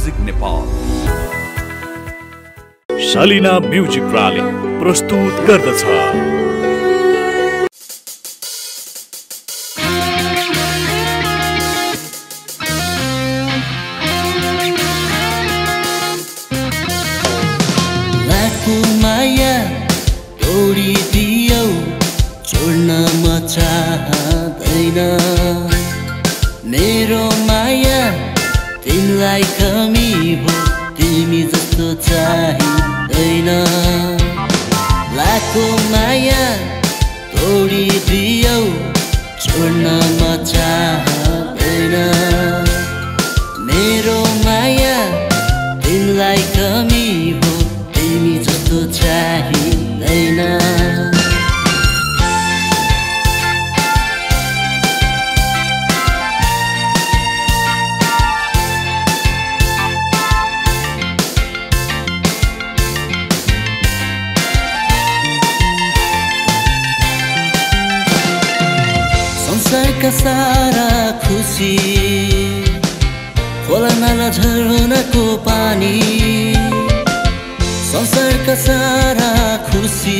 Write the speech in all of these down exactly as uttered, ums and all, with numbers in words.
Music Nepal. Shalina music प्राली प्रस्तुत गर्दछ। लाखो माया तोडिदियौ, छोड्न म चाहदैन। मेरो माया तिमीलाई कमी हो, तिमी जस्तो चाहिँदैन। लाखो माया तोडिदियौ, छोड्न म चाहदैन। मेरो माया तिमीलाई कमी हो, तिमी जस्तो चाहिँदैन। संसारका सारा खुसी खोला नाला झरनाको पानी। संसारका सारा खुसी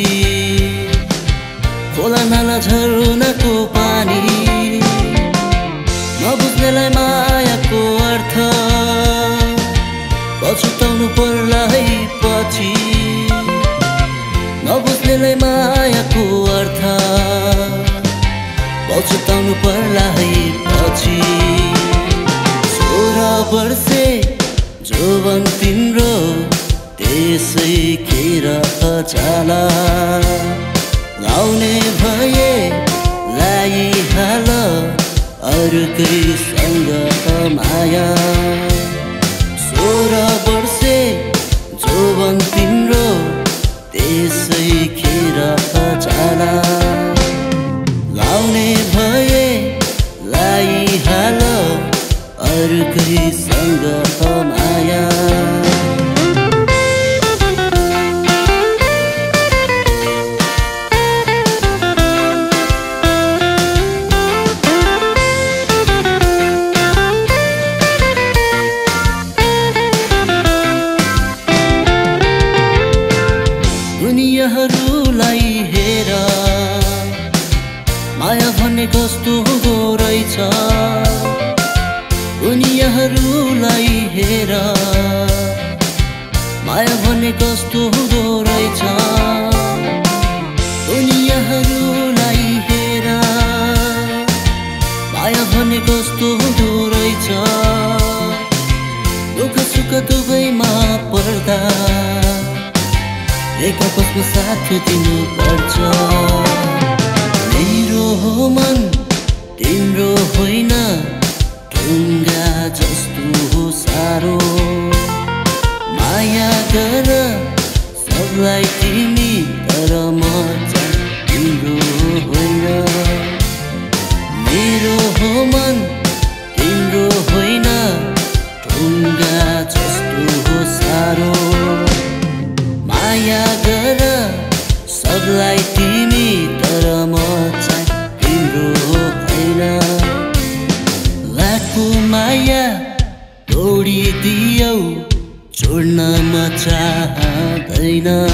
खोला नाला झरनाको पानी। नबुझ्नेलाई मायाको अर्थ पछुताउनु पर्ला है पछि। नबुझ्नेलाई मायाको अर्थ पछुताउनु पर्ला है पछि। सोह्र वर्षे जोवन तिम्रो त्यसै खेर जाला। लाउने भए लाइहाल अर्कैसँग माया। सोह्र वर्षे जोवन तिम्रो त्यसै खेर जाला। लाउने भए लाइहाल अर्कैसँग माया। दुनियाहरूलाई हेर, माया भन्ने कस्तो हुँदो रहेछ। दुनियाहरूलाई हेर, माया भन्ने कस्तो हुँदो रहेछ। दुनियाहरूलाई हेर, माया भन्ने कस्तो हुँदो रहेछ। दुःख सुख दुवैमा पर्दा एक आपसमा साथ दिनु पर्छ। मेरो हो मन तिम्रो होइन, ढुङ्गा जस्तो हो सारो। माया गर सबलाई तिमी, तर म चाहिँ तिम्रो होइन। मेरो हो मन तिम्रो होइन, ढुङ्गा जस्तो हो सारो। माया गर सबलाई तिमी, तर म चाहिँ तिम्रो होइन। लाखो माया तोडिदियौ, छोड्न म चाहदैन।